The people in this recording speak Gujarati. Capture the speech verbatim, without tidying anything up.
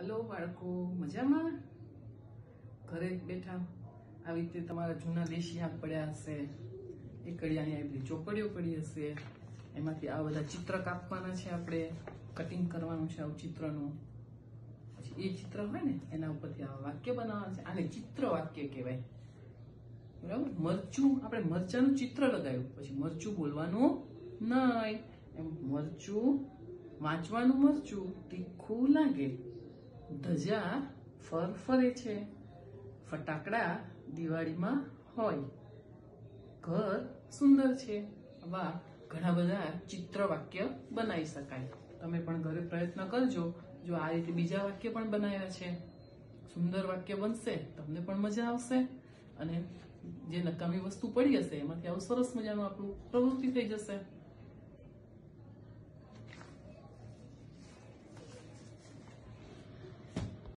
હેલો બાળકો, મજામાં? ઘરે બેઠા આવી રીતે તમારા જૂના દેશી હાથ પડ્યા હશે, એકડિયાની આવી બધી ચોપડીઓ પડી હશે, એમાંથી આ બધા ચિત્ર કાપવાના છે, આપણે કટિંગ કરવાનું છે આવું ચિત્રનું. પછી એ ચિત્ર હોય ને એના ઉપરથી આ વાક્ય બનાવવાનું છે. આને ચિત્ર વાક્ય કહેવાય, બરાબર? મરચું, આપણે મરચાનું ચિત્ર લગાવ્યું, પછી મરચું બોલવાનું નહીં. એમ મરચું વાંચવાનું, મરચું તીખું લાગે, ધજા ફર ફરે છે, ફટાકડા દિવાળીમાં હોય, ઘર સુંદર છે. આવા ઘણા બધા ચિત્ર વાક્ય બનાવી શકાય. તમે પણ ઘરે પ્રયત્ન કરજો. જો આ રીતે બીજા વાક્ય પણ બનાવ્યા છે, સુંદર વાક્ય બનશે, તમને પણ મજા આવશે. અને જે નકામી વસ્તુ પડી હશે એમાંથી આવું સરસ મજાનું આપણું પ્રવૃત્તિ થઈ જશે.